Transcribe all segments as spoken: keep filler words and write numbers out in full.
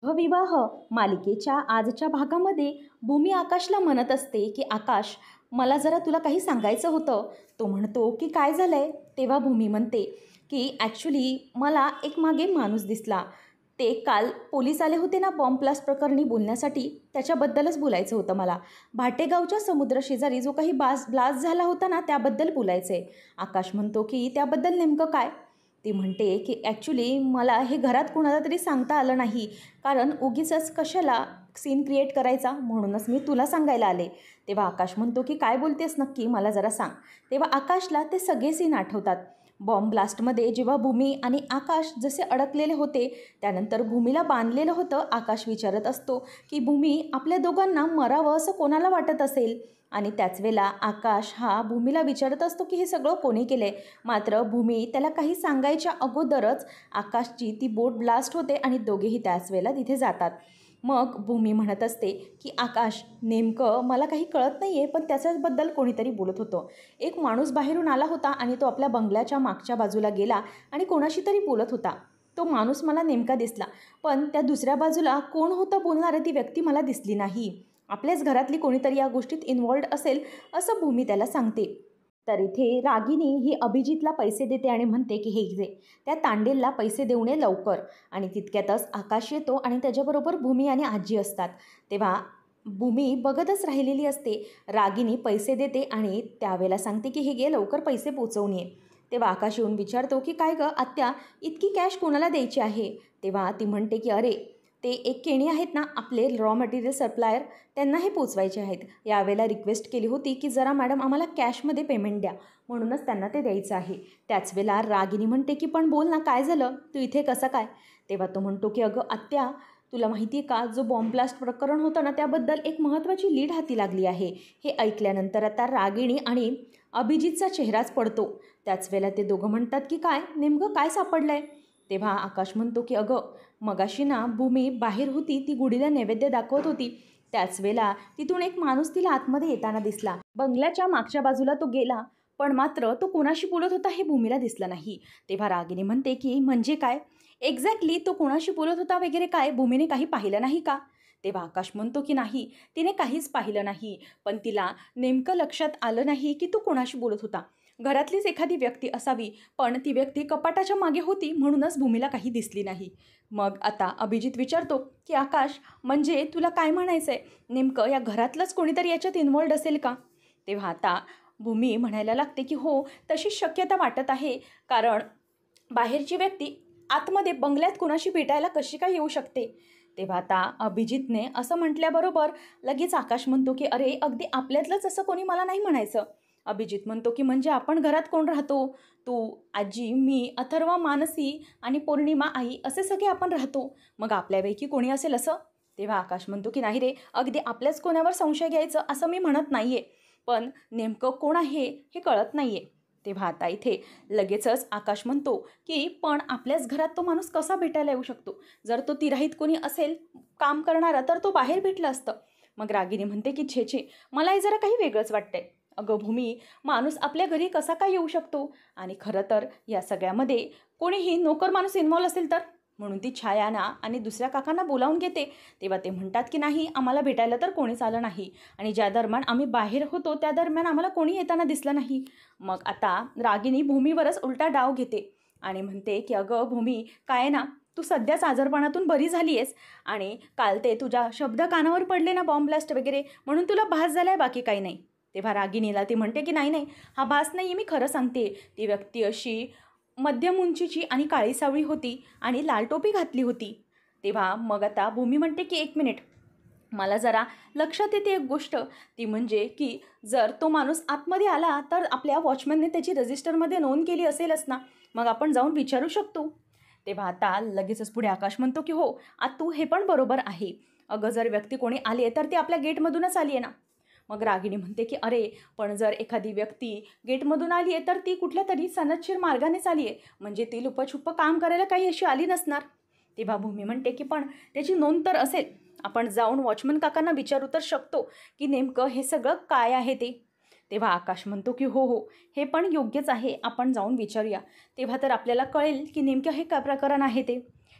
विवाह मालिकेच्या आजच्या भागामध्ये भूमी आकाशला म्हणत असते की आकाश, मला जरा तुला काही सांगायचं होतं. तो म्हणतो की काय झालंय. तेव्हा भूमी म्हणते की ॲक्च्युली मला एक मागे माणूस दिसला. ते काल पोलीस आले होते ना बॉम्ब ब्लास्ट प्रकरणी बोलण्यासाठी, त्याच्याबद्दलच बोलायचं होतं मला. भाटेगावच्या समुद्रशेजारी जो काही बास ब्लास्ट झाला होता ना त्याबद्दल बोलायचं आहे. आकाश म्हणतो की त्याबद्दल नेमकं काय. ती म्हणते की ॲक्च्युली मला हे घरात कुणाला तरी सांगता आलं नाही, कारण उगीचच कशाला सीन क्रिएट करायचा, म्हणूनच मी तुला सांगायला आले. तेव्हा आकाश म्हणतो की काय बोलतेस नक्की, मला जरा सांग. तेव्हा आकाशला ते सगळे सीन आठवतात. बॉम्ब ब्लास्टमध्ये जेव्हा भूमी आणि आकाश जसे अडकलेले होते, त्यानंतर भूमीला बांधलेलं होतं. आकाश विचारत असतो की भूमी, आपल्या दोघांना मरावं असं कोणाला वाटत असेल. आणि त्याच वेळेला आकाश हा भूमीला विचारत असतो की हे सगळं कोणी केलं आहे. मात्र भूमी त्याला काही सांगायच्या अगोदरच आकाशची ती बोट ब्लास्ट होते आणि दोघेही त्याच वेळेला तिथे जातात. मग भूमी म्हणत असते की आकाश, नेमकं मला काही कळत नाही आहे, पण त्याच्याबद्दल कोणीतरी बोलत होतं. एक माणूस बाहेरून आला होता आणि तो आपल्या बंगल्याच्या मागच्या बाजूला गेला आणि कोणाशी तरी बोलत होता. तो माणूस मला नेमका दिसला, पण त्या दुसऱ्या बाजूला कोण होतं बोलणारं ती व्यक्ती मला दिसली नाही. आपल्याच घरातली कोणीतरी या गोष्टीत इन्व्हॉल्ड असेल असं भूमी त्याला सांगते. तर इथे रागिनी ही अभिजितला पैसे देते आणि म्हणते की हे घे, त्या तांडेलला पैसे देऊ नये लवकर. आणि तितक्यातच आकाश येतो आणि त्याच्याबरोबर भूमी आणि आजी असतात. तेव्हा भूमी बघतच राहिलेली असते. रागिनी पैसे देते आणि त्यावेळेला सांगते की हे घे, लवकर पैसे पोचवून ये. तेव्हा आकाश येऊन विचारतो की काय गं आत्या, इतकी कॅश कोणाला द्यायची आहे. तेव्हा ती म्हणते की अरे, ते एक केणी आहेत ना आपले रॉ मटेरियल सप्लायर, त्यांना हे पोचवायचे आहेत. यावेळेला रिक्वेस्ट केली होती की जरा मॅडम आम्हाला कॅशमध्ये पेमेंट द्या, म्हणूनच त्यांना ते द्यायचं आहे. त्याच वेळेला रागिनी म्हणते की पण बोल ना, काय झालं, तू इथे कसं काय. तेव्हा तो म्हणतो की अगं आत्या, तुला माहिती आहे का, जो बॉम्ब ब्लास्ट प्रकरण होतं ना त्याबद्दल एक महत्त्वाची लीड हाती लागली आहे. हे ऐकल्यानंतर आता रागिणी आणि अभिजितचा चेहराच पडतो. त्याच वेळेला ते दोघं म्हणतात की काय, नेमकं काय सापडलं आहे. तेव्हा आकाश म्हणतो की अगं, मगाशी ना भूमी बाहेर होती, ती गुढीला नैवेद्य दाखवत होती. त्याच वेळेला तिथून एक माणूस तिला आतमध्ये येताना दिसला. बंगल्याच्या मागच्या बाजूला तो गेला, पण मात्र तो कोणाशी बोलत होता हे भूमीला दिसलं नाही. तेव्हा रागिनी म्हणते की म्हणजे काय एक्झॅक्टली, तो कोणाशी बोलत होता वगैरे काय, भूमीने काही पाहिलं नाही का. तेव्हा आकाश म्हणतो की नाही, तिने काहीच पाहिलं नाही, पण तिला नेमकं लक्षात आलं नाही की तो कोणाशी बोलत होता. घरातलीच एखादी व्यक्ती असावी, पण ती व्यक्ती कपाटाच्या मागे होती, म्हणूनच भूमीला काही दिसली नाही. मग आता अभिजित विचारतो की आकाश, म्हणजे तुला काय म्हणायचं आहे, नेमकं या घरातलंच कोणीतरी याच्यात इन्व्हॉल्ड असेल का. तेव्हा आता भूमी म्हणायला लागते की हो, तशी शक्यता वाटत आहे, कारण बाहेरची व्यक्ती आतमध्ये बंगल्यात कुणाशी भेटायला कशी काय येऊ शकते. तेव्हा आता अभिजितने असं म्हटल्याबरोबर लगेच आकाश म्हणतो की अरे, अगदी आपल्यातलंच असं कोणी मला नाही म्हणायचं. अभिजित म्हणतो की म्हणजे आपण घरात कोण राहतो, तू, आजी, मी, अथर्व, मानसी आणि पौर्णिमा आई, असे सगळे आपण राहतो. मग आपल्यापैकी कोणी असेल असं. तेव्हा आकाश म्हणतो की नाही रे, अगदी आपल्याच कोणावर संशय घ्यायचं असं मी म्हणत नाही आहे, पण नेमकं कोण आहे हे कळत नाही आहे. तेव्हा आता इथे लगेचच आकाश म्हणतो की पण आपल्याच घरात तो माणूस कसा भेटायला येऊ शकतो. जर तो तिराहीत कोणी असेल काम करणारा तर तो बाहेर भेटलं असतं. मग रागिनी म्हणते की छे छे, मलाही जरा काही वेगळंच वाटतंय. अगं भूमी, माणूस आपल्या घरी कसा काय येऊ शकतो, आणि खरं तर या सगळ्यामध्ये कोणीही नोकर माणूस इन्व्हॉल्व असेल तर. म्हणून ती छायाना आणि दुसऱ्या काकांना बोलावून घेते. तेव्हा ते म्हणतात की नाही, आम्हाला भेटायला तर कोणीच आलं नाही, आणि ज्या दरम्यान आम्ही बाहेर होतो त्या दरम्यान आम्हाला कोणी येताना दिसलं नाही. मग आता रागिनी भूमीवरच उलटा डाव घेते आणि म्हणते की अगं भूमी, काय ना, तू सध्याच आजारपणातून बरी झाली आहेस, आणि काल ते तुझ्या शब्द कानावर पडले ना बॉम्ब ब्लास्ट वगैरे, म्हणून तुला भास झाला आहे, बाकी काही नाही. तेव्हा रागिनीला ती म्हणते की नाही नाही, हा भास नाही आहे, मी खरं सांगते. ती व्यक्ती अशी मध्यम उंचीची आणि काळी सावळी होती आणि लाल टोपी घातली होती. तेव्हा मग आता भूमी म्हणते की एक मिनिट, मला जरा लक्षात येते एक गोष्ट, ती म्हणजे की जर तो माणूस आतमध्ये आला तर आपल्या वॉचमॅनने त्याची रजिस्टरमध्ये नोंद केली असेलच ना, मग आपण जाऊन विचारू शकतो. तेव्हा आता लगेचच पुढे आकाश म्हणतो की हो आतू, हे पण बरोबर आहे. अगं, जर व्यक्ती कोणी आली आहे तर ती आपल्या गेटमधूनच आली आहे ना. मग रागिणी म्हणते की अरे, पण जर एखादी व्यक्ती गेटमधून आली आहे तर ती कुठल्या तरी सनदशीर मार्गानेच आली आहे, म्हणजे ती लुपछुप्प काम करायला काही अशी आली नसणार. तेव्हा भूमी म्हणते की पण त्याची नोंद तर असेल, आपण जाऊन वॉचमन काकांना विचारू तर शकतो की नेमकं हे सगळं काय आहे ते. तेव्हा आकाश म्हणतो की हो हो, हे पण योग्यच आहे, आपण जाऊन विचारूया, तेव्हा तर आपल्याला कळेल की नेमकं हे काय प्रकरण आहे ते.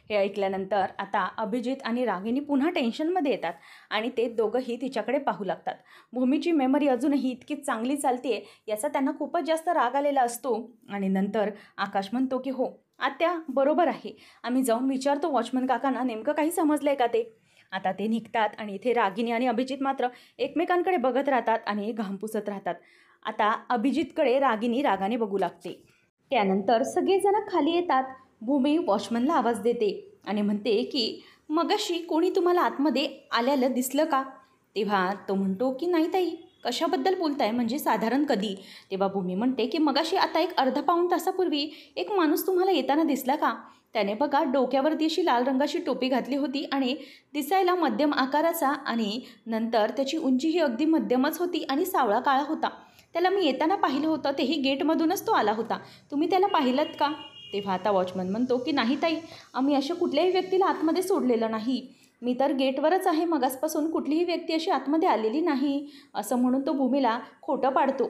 हे ऐकल्यानंतर आता अभिजित आणि रागिनी पुन्हा टेन्शनमध्ये येतात आणि ते दोघंही तिच्याकडे पाहू लागतात. भूमीची मेमरी अजूनही इतकी चांगली चालते याचा त्यांना खूपच जास्त राग आलेला असतो. आणि नंतर आकाश म्हणतो की हो आत्या बरोबर आहे, आम्ही जाऊन विचारतो वॉचमन काकांना नेमकं काही समजलं आहे का ते. आता ते निघतात आणि इथे रागिनी आणि अभिजित मात्र एकमेकांकडे बघत राहतात आणि घाम पुसत राहतात. आता अभिजितकडे रागिनी रागाने बघू लागते. त्यानंतर सगळेजण खाली येतात. भूमी वॉचमनला आवाज देते आणि म्हणते की मगाशी कोणी तुम्हाला आतमध्ये आल्याला दिसलं का. तेव्हा तो म्हणतो की नाही ताई, कशाबद्दल बोलताय, म्हणजे साधारण कधी. तेव्हा भूमी म्हणते की मगाशी आता एक अर्धा पाऊण तासापूर्वी एक माणूस तुम्हाला येताना दिसला का. त्याने बघा डोक्यावरती अशी लाल रंगाची टोपी घातली होती आणि दिसायला मध्यम आकाराचा आणि नंतर त्याची उंची ही अगदी मध्यमच होती आणि सावळा काळा होता. त्याला मी येताना पाहिलं होतं, तेही गेटमधूनच तो आला होता. तुम्ही त्याला पाहिलंत का. तेव्हा आता वॉचमन म्हणतो की नाही ताई, आम्ही अशा कुठल्याही व्यक्तीला आतमध्ये सोडलेलं नाही. मी तर गेटवरच आहे मगासपासून, कुठलीही व्यक्ती अशी आतमध्ये आलेली नाही असं म्हणून तो भूमीला खोटं पाडतो.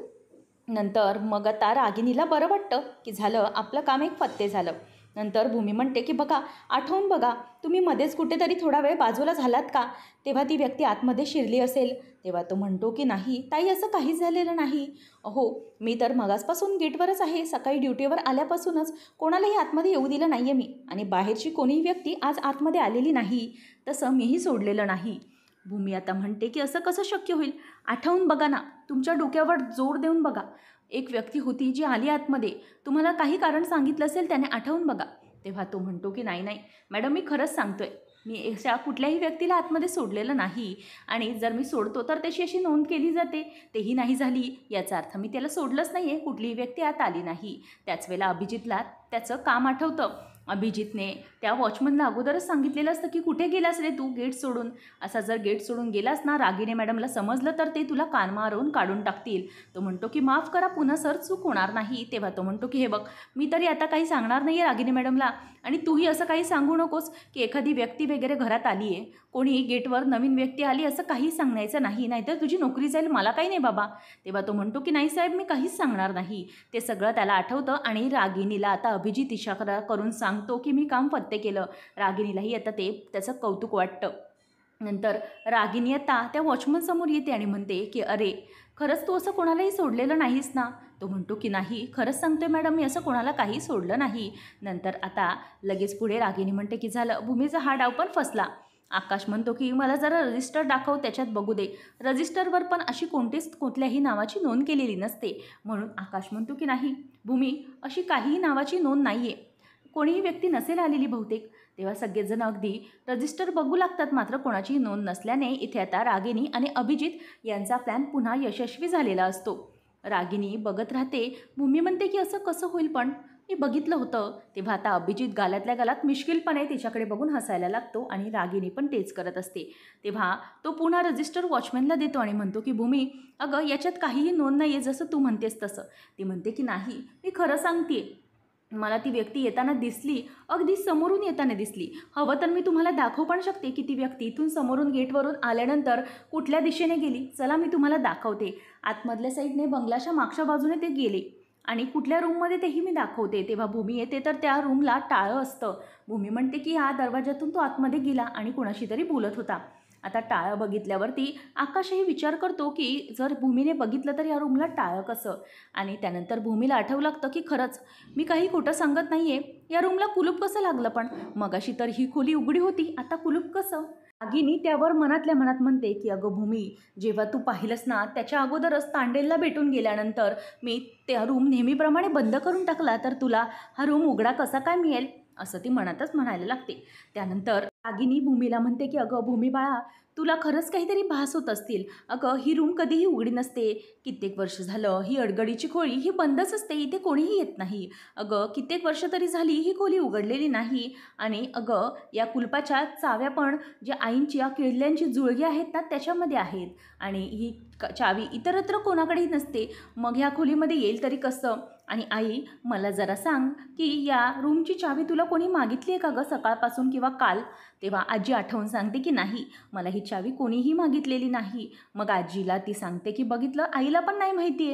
नंतर मग आता रागिनीला बरं वाटतं की झालं आपलं काम एक फत्ते झालं. नंतर भूमी म्हणते की बघा आठवून बघा, तुम्ही मध्येच कुठेतरी थोडा वेळ बाजूला झालात का, तेव्हा ती व्यक्ती आतमध्ये शिरली असेल. तेव्हा तो म्हणतो की नाही ताई, असं काहीच झालेलं नाही. हो मी तर मगासपासून गेटवरच आहे, सकाळी ड्युटीवर आल्यापासूनच कोणालाही आतमध्ये येऊ दिलं नाही आहे मी, आणि बाहेरची कोणीही व्यक्ती आज आतमध्ये आलेली नाही, तसं मीही सोडलेलं नाही. भूमी आता म्हणते की असं कसं शक्य होईल, आठवून बघा ना, तुमच्या डोक्यावर जोर देऊन बघा. एक व्यक्ती होती जी आली आतमध्ये, तुम्हाला काही कारण सांगितलं असेल त्याने, आठवून बघा. तेव्हा तो म्हणतो की नाही नाही मॅडम, मी खरंच सांगतोय, मी अशा कुठल्याही व्यक्तीला आतमध्ये सोडलेलं नाही, आणि जर मी सोडतो तर त्याची अशी नोंद केली जाते, तेही नाही झाली, याचा अर्थ मी त्याला सोडलंच नाही आहे, कुठलीही व्यक्ती आत आली नाही. त्याच वेळेला अभिजितला त्याचं काम आठवतं. अभिजितने त्या वॉचमनला अगोदरच सांगितलेलं असतं की कुठे गेलास रे तू गेट सोडून, असा जर गेट सोडून गेलास ना, रागिनी मॅडमला समजलं तर ते तुला कान मारून काढून टाकतील. तो म्हणतो की माफ करा, पुन्हा सर चूक होणार नाही. तेव्हा तो म्हणतो की हे बघ, मी तरी आता काही सांगणार नाही आहे रागिनी मॅडमला, आणि तूही असं काही सांगू नकोस की एखादी व्यक्ती वगैरे घरात आली आहे, कोणी गेटवर नवीन व्यक्ती आली, असं काही सांगायचं नाही, नाहीतर तुझी नोकरी जाईल. मला काही नाही बाबा. तेव्हा तो म्हणतो की नाही साहेब, मी काहीच सांगणार नाही. ते सगळं त्याला आठवतं आणि रागिनीला आता अभिजित इशारा करून सांगतो की मी काम फत्ते केलं. रागिनीलाही आता ते त्याचं कौतुक वाटतं. नंतर रागिनी आता त्या वॉचमनसमोर येते आणि म्हणते की अरे खरंच तू असं कोणालाही सोडलेलं नाहीस ना. तो म्हणतो की नाही, खरंच सांगतोय मॅडम, मी असं कोणाला काही सोडलं नाही. नंतर आता लगेच पुढे रागिनी म्हणते की झालं, भूमीचा हा डाव पण फसला. आकाश म्हणतो की मला जरा रजिस्टर दाखव, त्याच्यात बघू दे. रजिस्टरवर पण अशी कोणतीच कुठल्याही नावाची नोंद केलेली नसते. म्हणून आकाश म्हणतो की नाही भूमी, अशी काहीही नावाची नोंद नाही आहे, कोणीही व्यक्ती नसेल आलेली बहुतेक. तेव्हा सगळेजण अगदी रजिस्टर बघू लागतात, मात्र कोणाची नोंद नसल्याने इथे आता रागिनी आणि अभिजित यांचा प्लॅन पुन्हा यशस्वी झालेला असतो. रागिनी बघत राहते. भूमी म्हणते की असं कसं होईल, पण मी बघितलं होतं. तेव्हा आता अभिजित गालातल्या गालात मिश्किलपणे तिच्याकडे बघून हसायला लागतो आणि रागिनी पण तेच करत असते. तेव्हा तो पुन्हा रजिस्टर वॉचमॅनला देतो आणि म्हणतो की भूमी, अगं याच्यात काहीही नोंद नाही आहे जसं तू म्हणतेस तसं. ती म्हणते की नाही, मी खरं सांगते, मला ती व्यक्ती येताना दिसली, अगदी समोरून येताना दिसली. हवं तर मी तुम्हाला दाखवू पण शकते की ती व्यक्ती इथून समोरून गेटवरून आल्यानंतर कुठल्या दिशेने गेली. चला मी तुम्हाला दाखवते. आतमधल्या साईडने बंगलाच्या मागच्या बाजूने ते गेले आणि कुठल्या रूममध्ये तेही मी दाखवते. तेव्हा भूमी येते तर त्या रूमला टाळं असतं. भूमी म्हणते की ह्या दरवाजातून तो आतमध्ये गेला आणि कुणाशी तरी बोलत होता. आता टाळं बघितल्यावरती आकाशही विचार करतो की जर भूमीने बघितलं तर या रूमला टाळं कसं. आणि त्यानंतर भूमीला आठवू लागतं की खरंच मी काही खोटं सांगत नाही आहे, या रूमला कुलूप कसं लागलं, पण मगाशी तर ही खोली उघडी होती, आता कुलूप कसं. रागिनी त्यावर मनातल्या मनात म्हणते की अगं भूमी, जेव्हा तू पाहिलंस ना त्याच्या अगोदरच तांडेलला भेटून गेल्यानंतर मी त्या रूम नेहमीप्रमाणे बंद करून टाकला, तर तुला हा रूम उघडा कसा काय मिळेल, असं ती मनातच म्हणायला लागते. त्यानंतर रागिनी भूमीला म्हणते की अगं भूमी बाळा, तुला खरंच काहीतरी भास होत असतील. अगं ही रूम कधीही उघडी नसते, कित्येक वर्ष झालं ही अडगडीची खोली ही बंदच असते, इथे कोणीही येत नाही. अगं कित्येक वर्ष तरी झाली ही खोली उघडलेली नाही, आणि अगं या कुलपाच्या चाव्या पण ज्या आईंच्या किडल्यांची जुळगी आहेत ना त्याच्यामध्ये आहेत, आणि ही चावी इतरत्र कोणाकडेही नसते. मग ह्या खोलीमध्ये येईल तरी कसं. आणि आई मला जरा सांग की या रूमची चावी तुला कोणी मागितली आहे का गं सकाळपासून किंवा काल. तेव्हा आजी आठवून सांगते की नाही, मला ही चावी कोणीही मागितलेली नाही. मग आजीला ती सांगते की बघितलं, आईला पण नाही माहिती आहे.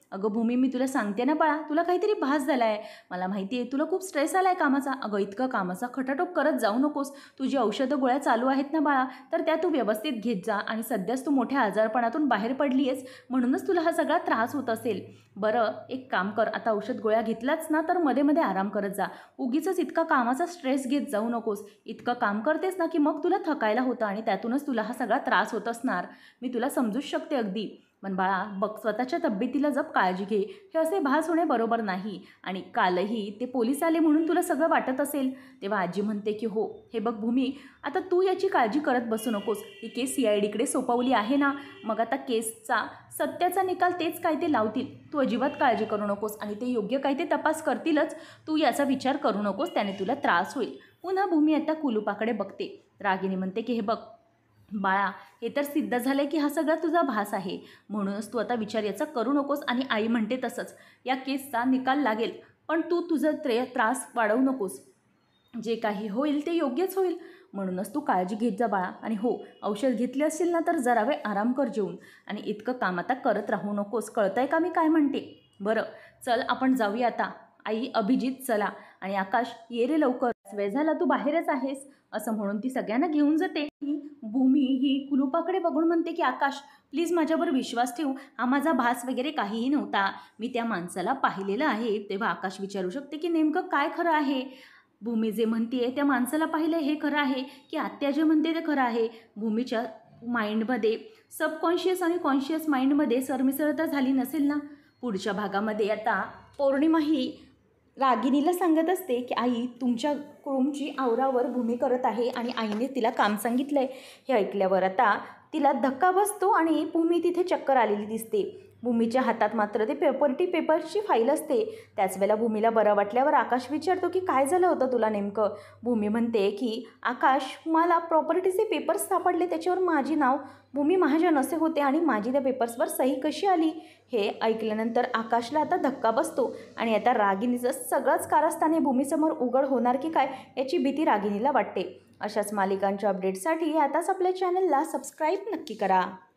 अगं भूमी, मी तुला सांगते ना बाळा, तुला काहीतरी भास झाला आहे. मला माहिती आहे तुला खूप स्ट्रेस आला आहे कामाचा. अगं इतकं कामाचा खटाटोप करत जाऊ नकोस. तुझी औषधं गोळ्या चालू आहेत ना बाळा, तर त्या तू व्यवस्थित घेत जा. आणि सध्याच तू मोठ्या आजारपणातून बाहेर पडली आहेस, म्हणूनच तुला हा सगळा त्रास होत असेल. बरं एक काम कर, आता औषध गोळ्या घेतलाच ना, तर मध्ये मध्ये आराम करत जा. उगीच इतका कामाचा स्ट्रेस घेत जाऊ नकोस. इतकं काम करतेस ना की मग तुला थकायला होतं आणि त्यातूनच तुला हा सगळा त्रास होत असणार. मी तुला समजूच शकते अगदी. पण बाळा बघ, स्वतःच्या तब्येतीला जप, काळजी घे. हे असे भास होणे बरोबर नाही. आणि कालही ते पोलीस आले म्हणून तुला सगळं वाटत असेल. तेव्हा आजी म्हणते की हो, हे बघ भूमी, आता तू याची काळजी करत बसू नकोस. ही केस सी आय डीकडे सोपवली आहे ना, मग आता केसचा सत्याचा निकाल तेच काय ते लावतील. तू अजिबात काळजी करू नकोस आणि ते योग्य काय ते तपास करतीलच. तू याचा विचार करू नकोस, त्याने तुला त्रास होईल. पुन्हा भूमी आता कुलूपाकडे बघते. रागिनी म्हणते की हे बघ बाळा, हे तर सिद्ध झालं की हा सगळा तुझा भास आहे, म्हणूनच तू आता विचार याचा करू नकोस. आणि आई म्हणते तसंच, या केसचा निकाल लागेल, पण तू तुझं त्रे त्रास वाढवू नकोस. जे काही होईल ते योग्यच होईल, म्हणूनच तू काळजी घेत जा बाळा. आणि हो, औषध घेतले असेल ना तर जरा वेळ आराम कर जेवून. आणि इतकं काम आता करत राहू नकोस. कळतंय का मी काय म्हणते? बरं चल आपण जाऊया आता. आई, अभिजित चला. आणि आकाश, ये रे लवकर, वेळ झाला, तू बाहेरच आहेस, असं म्हणून ती सगळ्यांना घेऊन जाते. भूमी ही कुलूपाकडे बघून म्हणते की आकाश, प्लीज माझ्यावर विश्वास ठेव. हा माझा भास वगैरे काहीही नव्हता. मी त्या माणसाला पाहिलेलं आहे. तेव्हा आकाश विचारू शकते की नेमकं काय खरं आहे. भूमी जे म्हणते त्या माणसाला पाहिलं हे खरं आहे की आत्या जे म्हणते ते खरं आहे. भूमीच्या माइंडमध्ये सबकॉन्शियस आणि कॉन्शियस माइंडमध्ये सरमिसळता झाली नसेल ना. पुढच्या भागामध्ये आता पौर्णिमा ही रागिनीला सांगत असते की आई, तुमच्या रूमची आवरावर भूमी करत आहे आणि आईने तिला काम सांगितलं आहे. हे ऐकल्यावर आता तिला धक्का बसतो आणि भूमी तिथे चक्कर आलेली दिसते. भूमीच्या हातात मात्र ते प्रॉपर्टी पेपर्सची फाईल असते. त्याच वेळेला भूमीला बरं वाटल्यावर आकाश विचारतो की काय झालं होतं तुला नेमकं. भूमी म्हणते की आकाश, मला प्रॉपर्टीचे पेपर्स सापडले, त्याच्यावर माझी नाव भूमी महाजन असे होते आणि माझी त्या पेपर्सवर सही कशी आली. हे ऐकल्यानंतर आकाशला आता धक्का बसतो आणि आता रागिनीचं सगळंच कारस्थाने भूमीसमोर उघड होणार की काय याची भीती रागिनीला वाटते. अशाच मालिकांच्या अपडेटसाठी आताच आपल्या चॅनलला सबस्क्राईब नक्की करा.